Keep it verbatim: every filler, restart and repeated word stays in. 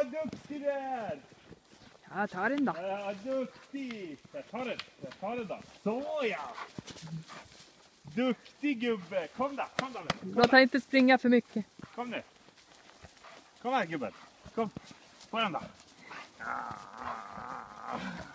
vad duktig du är! Ja, ta den då. Ja, duktig! Jag tar den, jag tar den då. Så ja! Duktig gubbe! Kom då, kom då nu. Låt han inte springa för mycket. Kom nu. Kom här gubben. Kom. På den då.